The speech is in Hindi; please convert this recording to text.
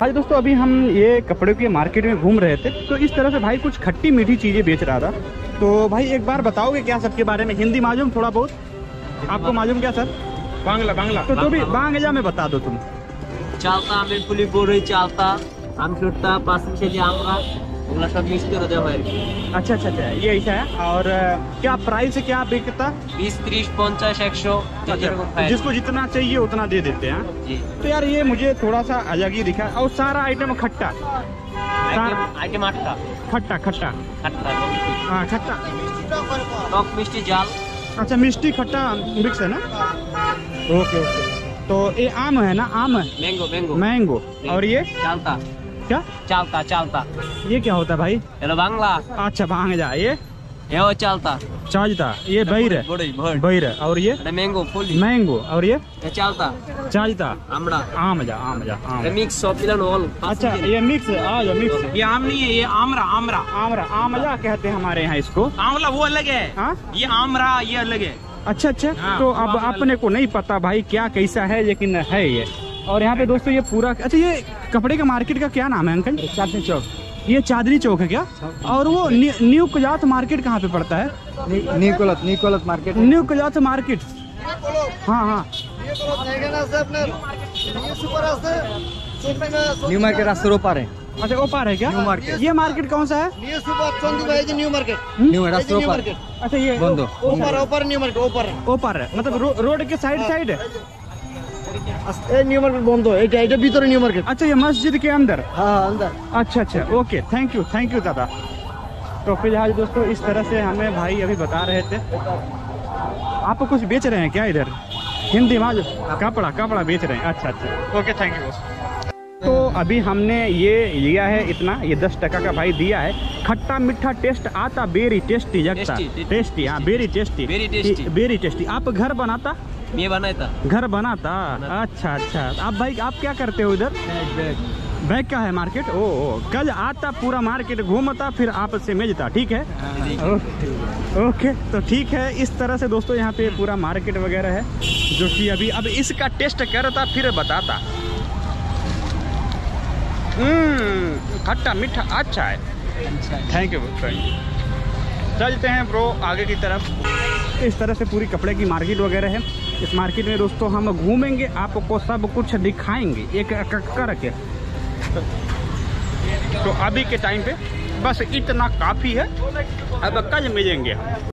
हाँ जी दोस्तों, अभी हम ये कपड़े के मार्केट में घूम रहे थे, तो इस तरह से भाई कुछ खट्टी मीठी चीज़ें बेच रहा था। तो भाई एक बार बताओगे क्या सबके बारे में? हिंदी मालूम थोड़ा बहुत? आपको मालूम क्या सर? बांग्ला बांग्ला तो भी बांग्ला में बता दो तुम। चालता आमेर पुली बोरई चालता आमचुट्टा पासिंग आमरा ओगला सब मिक्स कर देवा है। अच्छा अच्छा अच्छा, ये ऐसा है। और क्या प्राइस है, क्या बिकता? 20 30 50 100 जिसको जितना चाहिए उतना दे देते हैं जी। तो यार ये मुझे थोड़ा सा अलग ही दिखा, और सारा आइटम खट्टा आइटम आटका खट्टा खट्टा खट्टा हाँ खट्टा टॉप मिष्टी जाल। अच्छा, मिष्टी खट्टा मिक्स है ना? Okay okay. तो ये आम है ना? आम है, मैंगो मैंगो मैंगो। और ये चालता क्या? चालता चालता ये क्या होता है भाई? हेलो बांग्ला अच्छा भांग जा। ये वो चालता चाजता, ये बैर है, बड़ई भड़ बैर है। और ये मैंगो फुली मैंगो। और ये चालता चाजता आमड़ा आम जा आम जा आम। मिक्स सब मिलन ऑल। अच्छा ये मिक्स है, आ जाओ मिक्स। ये आम नहीं है, ये आमरा आमरा आमरा आमला कहते हैं हमारे यहाँ इसको। आंवला वो अलग है। हाँ ये आमरा ये अलग है। अच्छा अच्छा। हाँ, तो अब अपने को नहीं पता भाई क्या कैसा है, लेकिन है ये। और यहाँ पे दोस्तों ये पूरा, अच्छा ये कपड़े का मार्केट का क्या नाम है अंकल? चांदनी चौक। ये चांदनी चौक है क्या? और वो न्यू कुजात मार्केट कहाँ पे पड़ता है? निकोलत मार्केट। न्यू कुजात मार्केट। हाँ हाँ न्यू मार्केट रास्ते ऊपर है। अच्छा ओपार है क्या? New market. ये मार्केट कौन सा है? न्यू रास्ते ऊपर। अच्छा ये बंदो ऊपर न्यू मार्केट ओपार है, मतलब रोड के साइड साइड है। न्यू मार्केट बंद है भीतर न्यू मार्केट। अच्छा ये मस्जिद के अंदर? हाँ अंदर। अच्छा अच्छा ओके, थैंक यू दादा। तो फिलहाल दोस्तों इस तरह से हमें भाई अभी बता रहे थे। आप कुछ बेच रहे हैं क्या इधर? हिंदी में कपड़ा बेच रहे हैं? अच्छा अच्छा ओके, थैंक यू। तो अभी हमने ये लिया है इतना, ये 10 टका का भाई दिया है। खट्टा मीठा टेस्ट आता, बेरी टेस्टी जगता। टेस्टी हाँ, बेरी टेस्टी। आप घर बनाता? मैं बनाया था। घर बनाता? अच्छा अच्छा। आप भाई आप क्या करते हो इधर? बैग का है मार्केट? ओ कल आता, पूरा मार्केट घूमता, फिर आपसे मिलता। ठीक है ओके। तो ठीक है, इस तरह से दोस्तों यहाँ पे पूरा मार्केट वगैरह है, जो कि अभी अब इसका टेस्ट करता फिर बताता। खट्टा मीठा अच्छा है। थैंक यू चलते हैं ब्रो आगे की तरफ। इस तरह से पूरी कपड़े की मार्केट वगैरह है। इस मार्केट में दोस्तों हम घूमेंगे, आपको सब कुछ दिखाएंगे एक करके। तो अभी के टाइम पे बस इतना काफ़ी है, अब कल मिलेंगे।